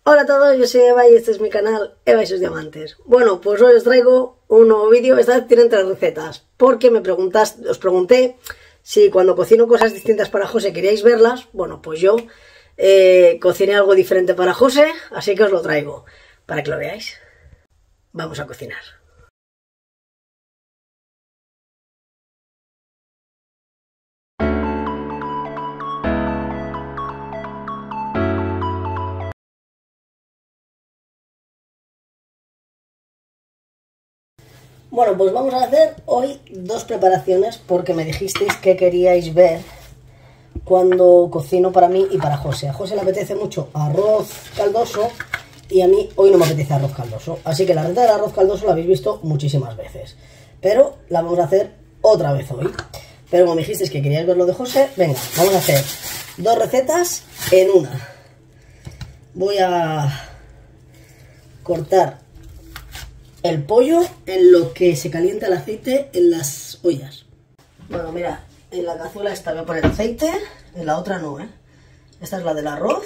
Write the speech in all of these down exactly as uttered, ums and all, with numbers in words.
Hola a todos, yo soy Eva y este es mi canal Eva y sus diamantes. Bueno, pues hoy os traigo un nuevo vídeo. Esta vez tienen tres recetas, porque me preguntas, os pregunté si cuando cocino cosas distintas para José queríais verlas. Bueno, pues yo eh, cociné algo diferente para José, así que os lo traigo para que lo veáis. Vamos a cocinar. Bueno, pues vamos a hacer hoy dos preparaciones porque me dijisteis que queríais ver cuando cocino para mí y para José. A José le apetece mucho arroz caldoso y a mí hoy no me apetece arroz caldoso. Así que la receta del arroz caldoso la habéis visto muchísimas veces, pero la vamos a hacer otra vez hoy. Pero como me dijisteis que queríais ver lo de José, venga, vamos a hacer dos recetas en una. Voy a cortar el pollo en lo que se calienta el aceite en las ollas. Bueno, mira, en la cazuela esta voy a poner aceite, en la otra no, ¿eh? Esta es la del arroz,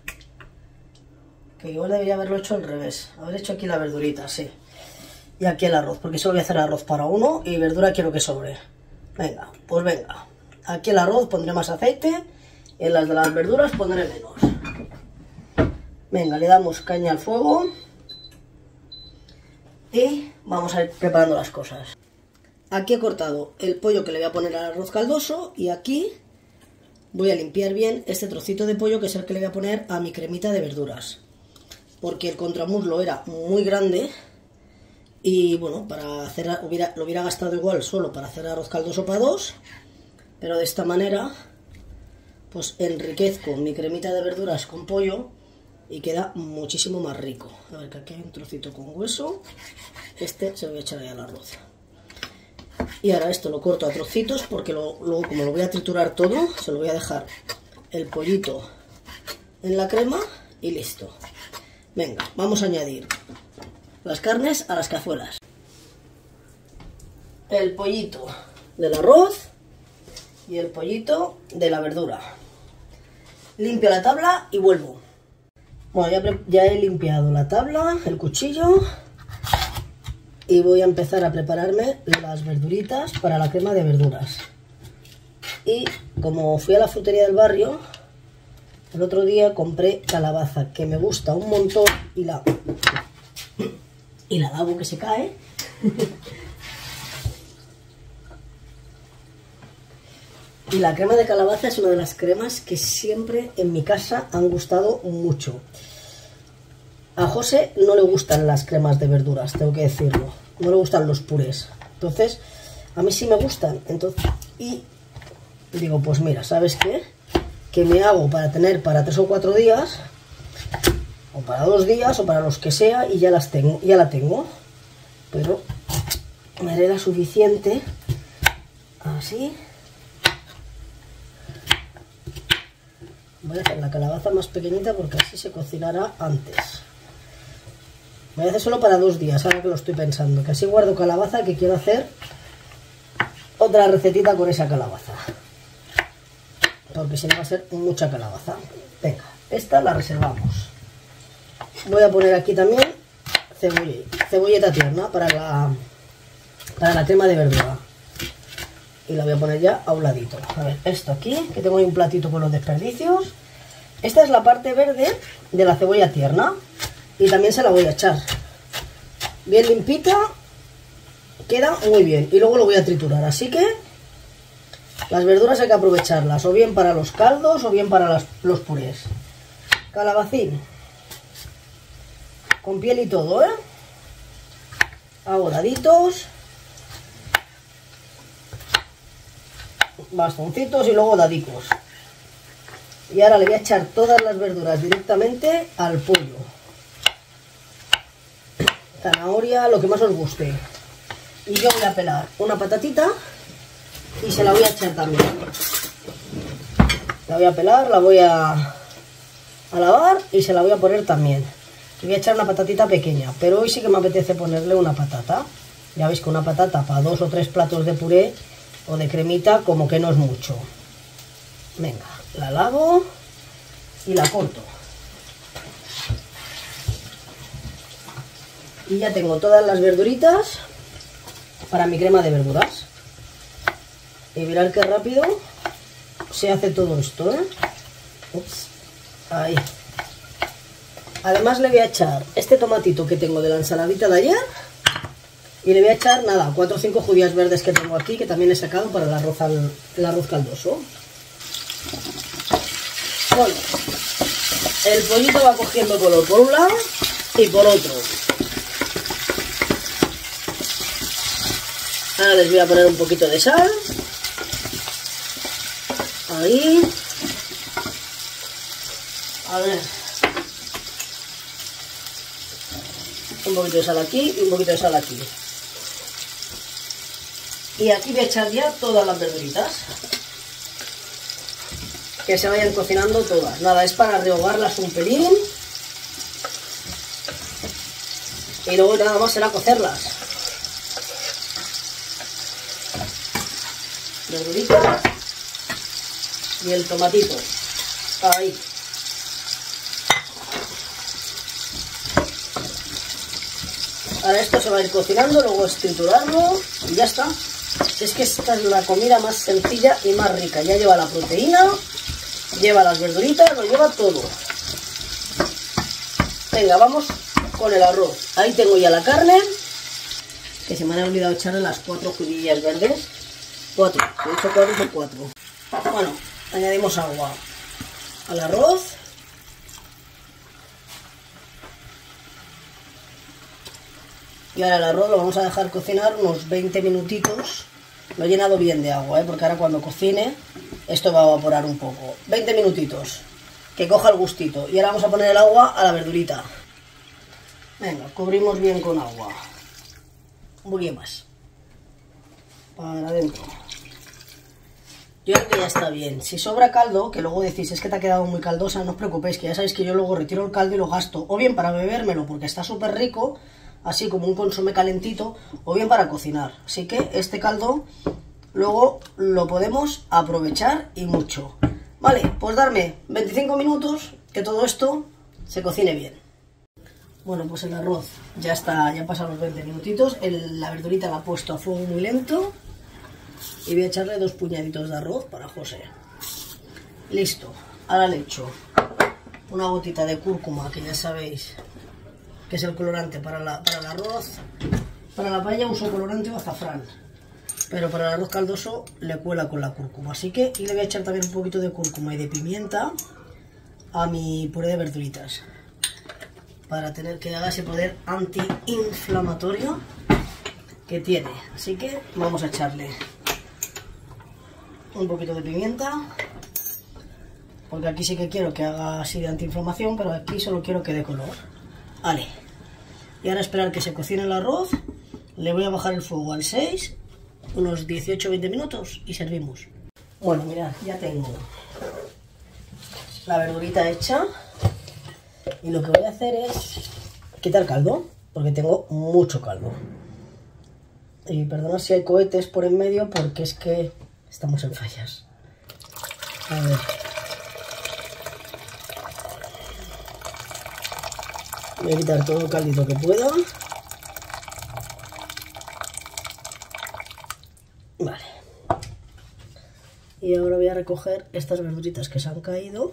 que igual debería haberlo hecho al revés, haber hecho aquí la verdurita, sí. Y aquí el arroz, porque solo voy a hacer arroz para uno y verdura quiero que sobre. Venga, pues venga. Aquí el arroz pondré más aceite y en las de las verduras pondré menos. Venga, le damos caña al fuego. Y vamos a ir preparando las cosas. Aquí he cortado el pollo que le voy a poner al arroz caldoso y aquí voy a limpiar bien este trocito de pollo que es el que le voy a poner a mi cremita de verduras. Porque el contramuslo era muy grande y bueno, para hacer hubiera, lo hubiera gastado igual solo para hacer arroz caldoso para dos, pero de esta manera pues enriquezco mi cremita de verduras con pollo y queda muchísimo más rico. A ver, que aquí hay un trocito con hueso. Este se lo voy a echar ahí al arroz. Y ahora esto lo corto a trocitos porque lo, luego como lo voy a triturar todo, se lo voy a dejar el pollito en la crema y listo. Venga, vamos a añadir las carnes a las cazuelas. El pollito del arroz y el pollito de la verdura. Limpio la tabla y vuelvo. Bueno, ya, ya he limpiado la tabla, el cuchillo y voy a empezar a prepararme las verduritas para la crema de verduras. Y como fui a la frutería del barrio, el otro día compré calabaza, que me gusta un montón y la, y la lavo que se cae. Y la crema de calabaza es una de las cremas que siempre en mi casa han gustado mucho. A José no le gustan las cremas de verduras, tengo que decirlo. No le gustan los purés. Entonces, a mí sí me gustan. Entonces, y digo, pues mira, ¿sabes qué? Que me hago para tener para tres o cuatro días, o para dos días, o para los que sea, y ya las tengo, ya la tengo. Pero me haré la suficiente. Así. Voy a hacer la calabaza más pequeñita porque así se cocinará antes. Voy a hacer solo para dos días, ahora que lo estoy pensando. Que así guardo calabaza, que quiero hacer otra recetita con esa calabaza. Porque si no va a ser mucha calabaza. Venga, esta la reservamos. Voy a poner aquí también cebolleta, cebolleta tierna para la, para la crema de verdura. Y la voy a poner ya a un ladito. A ver, esto aquí, que tengo ahí un platito con los desperdicios. Esta es la parte verde de la cebolla tierna. Y también se la voy a echar. Bien limpita. Queda muy bien. Y luego lo voy a triturar. Así que las verduras hay que aprovecharlas. O bien para los caldos o bien para las, los purés. Calabacín. Con piel y todo, ¿eh? Hago daditos. Bastoncitos y luego dadicos. Y ahora le voy a echar todas las verduras directamente al pollo. Zanahoria, lo que más os guste. Y yo voy a pelar una patatita y se la voy a echar también. La voy a pelar, la voy a, a lavar y se la voy a poner también. Le voy a echar una patatita pequeña, pero hoy sí que me apetece ponerle una patata. Ya veis que una patata para dos o tres platos de puré o de cremita como que no es mucho. Venga, la lavo y la corto. Y ya tengo todas las verduritas para mi crema de verduras. Y mirad qué rápido se hace todo esto, ¿eh? Ups. Ahí. Además le voy a echar este tomatito que tengo de la ensaladita de ayer. Y le voy a echar, nada, cuatro o cinco judías verdes que tengo aquí, que también he sacado para el arroz, al, el arroz caldoso. Bueno, el pollito va cogiendo color por un lado y por otro. Ahora les voy a poner un poquito de sal. Ahí. A ver. Un poquito de sal aquí y un poquito de sal aquí. Y aquí voy a echar ya todas las verduritas. Que se vayan cocinando todas. Nada, es para rehogarlas un pelín. Y luego nada más será cocerlas. Verduritas. Y el tomatito. Ahí. Ahora esto se va a ir cocinando, luego es triturarlo y ya está. Es que esta es la comida más sencilla y más rica. Ya lleva la proteína, lleva las verduritas, lo lleva todo. Venga, vamos con el arroz. Ahí tengo ya la carne, que se me han olvidado echarle las cuatro judías verdes. Cuatro, he hecho cuatro por cuatro. Bueno, añadimos agua al arroz. Y ahora el arroz lo vamos a dejar cocinar unos veinte minutitos. Lo he llenado bien de agua, ¿eh? Porque ahora cuando cocine esto va a evaporar un poco. veinte minutitos, que coja el gustito. Y ahora vamos a poner el agua a la verdurita. Venga, cubrimos bien con agua. Un poquito más. Para adentro. Yo creo que ya está bien. Si sobra caldo, que luego decís, es que te ha quedado muy caldosa, no os preocupéis, que ya sabéis que yo luego retiro el caldo y lo gasto. O bien para bebérmelo, porque está súper rico, así como un consomé calentito, o bien para cocinar. Así que este caldo luego lo podemos aprovechar y mucho. Vale, pues darme veinticinco minutos que todo esto se cocine bien. Bueno, pues el arroz ya está, ya han pasado los veinte minutitos. El, la verdurita la he puesto a fuego muy lento. Y voy a echarle dos puñaditos de arroz para José. Listo. Ahora le echo una gotita de cúrcuma, que ya sabéis que es el colorante para, la, para el arroz. Para la paella uso colorante o azafrán, pero para el arroz caldoso le cuela con la cúrcuma. Así que, y le voy a echar también un poquito de cúrcuma y de pimienta a mi puré de verduritas, para tener que haga ese poder antiinflamatorio que tiene. Así que vamos a echarle un poquito de pimienta, porque aquí sí que quiero que haga así de antiinflamación, pero aquí solo quiero que dé color. Vale, y ahora esperar que se cocine el arroz. Le voy a bajar el fuego al seis, unos dieciocho a veinte minutos y servimos. Bueno, mirad, ya tengo la verdurita hecha y lo que voy a hacer es quitar caldo, porque tengo mucho caldo. Y perdonad si hay cohetes por en medio, porque es que estamos en fallas. A ver. Voy a quitar todo el caldito que pueda. Vale. Y ahora voy a recoger estas verduritas que se han caído.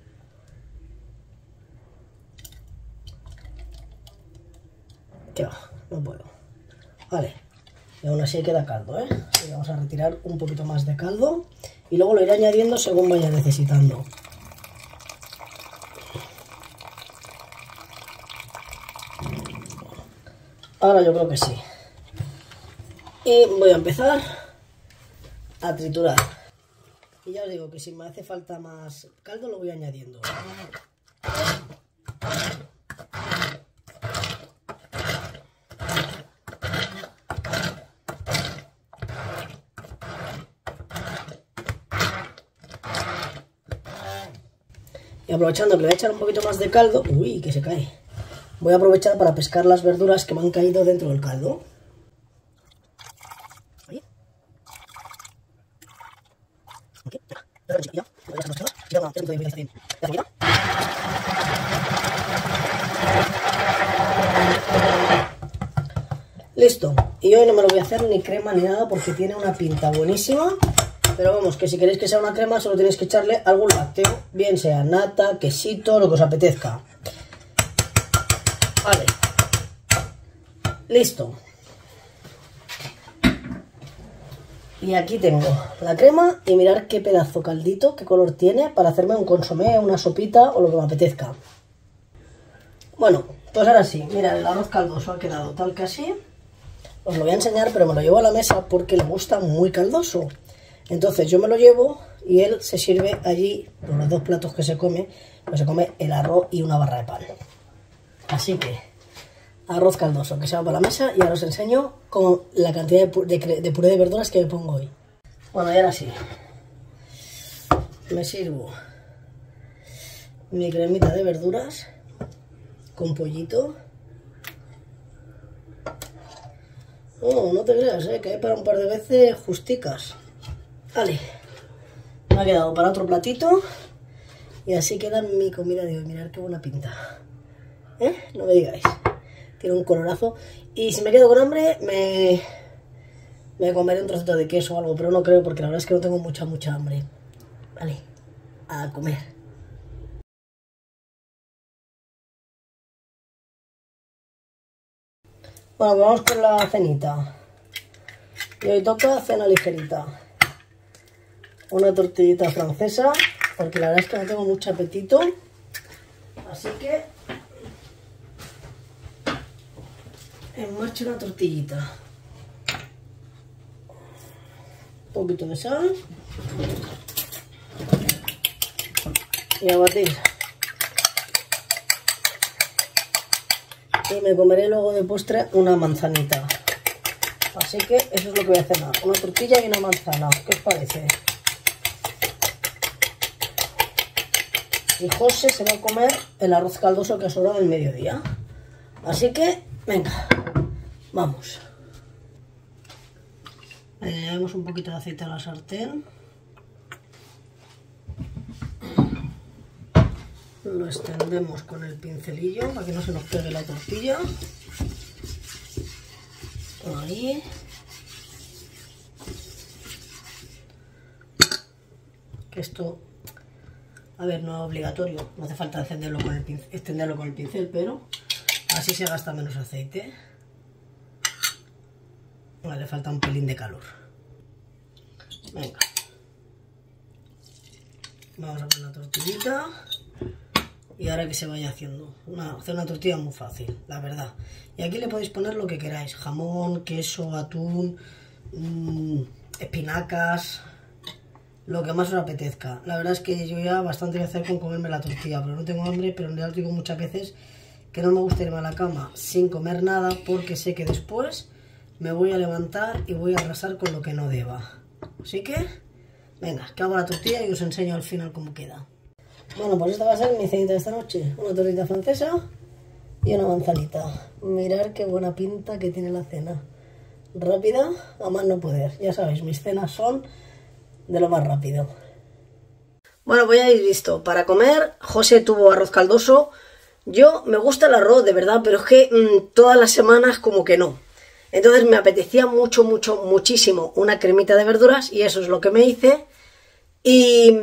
¿Qué va? No puedo. Vale. Y aún así queda caldo, ¿eh? Y vamos a retirar un poquito más de caldo. Y luego lo iré añadiendo según vaya necesitando. Ahora yo creo que sí. Y voy a empezar a triturar. Y ya os digo que si me hace falta más caldo lo voy añadiendo. Y aprovechando que le voy a echar un poquito más de caldo, uy, que se cae. Voy a aprovechar para pescar las verduras que me han caído dentro del caldo. Ahí. Okay. Ya, Listo. Y hoy no me lo voy a hacer ni crema ni nada porque tiene una pinta buenísima. Pero vamos, que si queréis que sea una crema solo tenéis que echarle algún lácteo. Bien sea nata, quesito, lo que os apetezca. Vale. Listo. Y aquí tengo la crema y mirad qué pedazo caldito, qué color tiene para hacerme un consomé, una sopita o lo que me apetezca. Bueno, pues ahora sí, mirad, el arroz caldoso ha quedado tal que así. Os lo voy a enseñar, pero me lo llevo a la mesa porque le gusta muy caldoso. Entonces yo me lo llevo y él se sirve allí, con los dos platos que se come, pues se come el arroz y una barra de pan. Así que, arroz caldoso que se va para la mesa y ahora os enseño con la cantidad de, pu de, de puré de verduras que me pongo hoy. Bueno, y ahora sí, me sirvo mi cremita de verduras con pollito. Oh, no te creas, ¿eh? Que hay para un par de veces justicas. Vale, me ha quedado para otro platito y así queda mi comida de hoy. Mirad qué buena pinta, ¿eh? No me digáis, tiene un colorazo. Y si me quedo con hambre me, me comeré un trocito de queso o algo, pero no creo porque la verdad es que no tengo mucha, mucha hambre. Vale, a comer. Bueno, pues vamos con la cenita. Y hoy toca cena ligerita. Una tortillita francesa, porque la verdad es que no tengo mucho apetito. Así que en marcha una tortillita. Un poquito de sal. Y a batir. Y me comeré luego de postre una manzanita. Así que eso es lo que voy a cenar. Una tortilla y una manzana. ¿Qué os parece? Y José se va a comer el arroz caldoso que ha sobrado del mediodía. Así que, venga, vamos. Le añadimos un poquito de aceite a la sartén. Lo extendemos con el pincelillo para que no se nos pegue la tortilla. Ahí. Que esto, a ver, no es obligatorio, no hace falta extenderlo con el pincel, extenderlo con el pincel, pero así se gasta menos aceite. Vale, le falta un pelín de calor. Venga. Vamos a poner la tortillita. Y ahora que se vaya haciendo. Una, hacer una tortilla muy fácil, la verdad. Y aquí le podéis poner lo que queráis. Jamón, queso, atún, mmm, espinacas, lo que más os apetezca. La verdad es que yo ya bastante voy a hacer con comerme la tortilla, pero no tengo hambre, pero ya os digo muchas veces que no me gusta irme a la cama sin comer nada porque sé que después me voy a levantar y voy a arrasar con lo que no deba. Así que, venga, que hago la tortilla y os enseño al final cómo queda. Bueno, pues esta va a ser mi cenita de esta noche. Una tortilla francesa y una manzanita. Mirad qué buena pinta que tiene la cena. Rápida, a más no poder. Ya sabéis, mis cenas son de lo más rápido. Bueno, pues ya habéis visto. Para comer, José tuvo arroz caldoso. Yo me gusta el arroz, de verdad, pero es que mmm, todas las semanas como que no. Entonces me apetecía mucho, mucho, muchísimo una cremita de verduras y eso es lo que me hice. Y...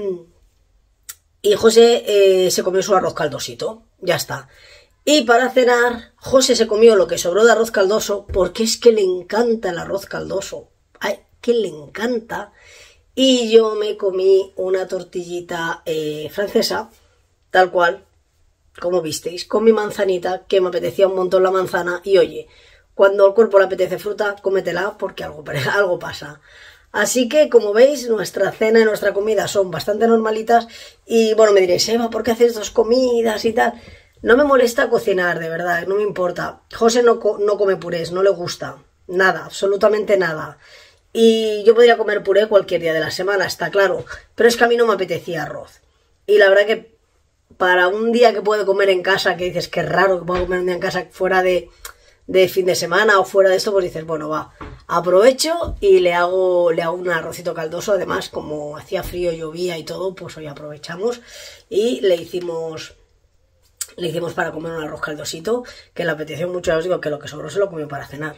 Y José eh, se comió su arroz caldosito, ya está. Y para cenar, José se comió lo que sobró de arroz caldoso, porque es que le encanta el arroz caldoso. Ay, que le encanta. Y yo me comí una tortillita eh, francesa, tal cual, como visteis, con mi manzanita, que me apetecía un montón la manzana. Y oye, cuando al cuerpo le apetece fruta, cómetela, porque algo, algo pasa. Así que, como veis, nuestra cena y nuestra comida son bastante normalitas. Y bueno, me diréis, Eva, ¿por qué haces dos comidas y tal? No me molesta cocinar, de verdad, no me importa. José no, no come purés, no le gusta. Nada, absolutamente nada. Y yo podría comer puré cualquier día de la semana, está claro. Pero es que a mí no me apetecía arroz. Y la verdad que para un día que puedo comer en casa, que dices que es raro que pueda comer un día en casa fuera de... de fin de semana o fuera de esto, pues dices, bueno, va, aprovecho y le hago, le hago un arrocito caldoso. Además, como hacía frío, llovía y todo, pues hoy aprovechamos y le hicimos le hicimos para comer un arroz caldosito, que le apeteció mucho. Ya os digo que lo que sobró se lo comió para cenar.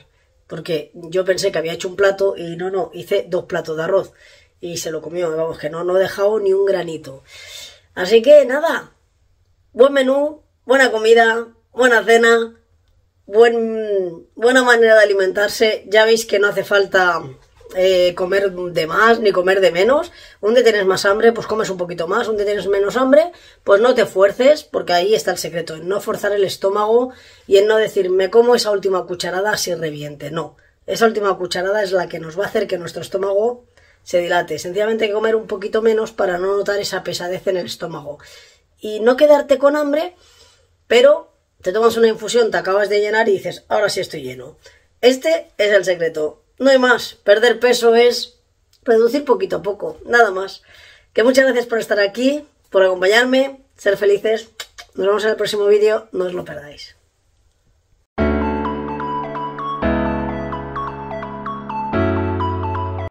porque yo pensé que había hecho un plato y no, no, hice dos platos de arroz y se lo comió, vamos, que no, no he dejado ni un granito. Así que nada, buen menú, buena comida, buena cena, buen, buena manera de alimentarse. Ya veis que no hace falta eh, comer de más ni comer de menos. Un día tienes más hambre, pues comes un poquito más. Un día tienes menos hambre, pues no te fuerces, porque ahí está el secreto, en no forzar el estómago y en no decir, me como esa última cucharada así reviente. No, esa última cucharada es la que nos va a hacer que nuestro estómago se dilate. Sencillamente hay que comer un poquito menos para no notar esa pesadez en el estómago. Y no quedarte con hambre, pero te tomas una infusión, te acabas de llenar y dices, ahora sí estoy lleno. Este es el secreto. No hay más. Perder peso es reducir poquito a poco, nada más. Que muchas gracias por estar aquí, por acompañarme, ser felices. Nos vemos en el próximo vídeo, no os lo perdáis.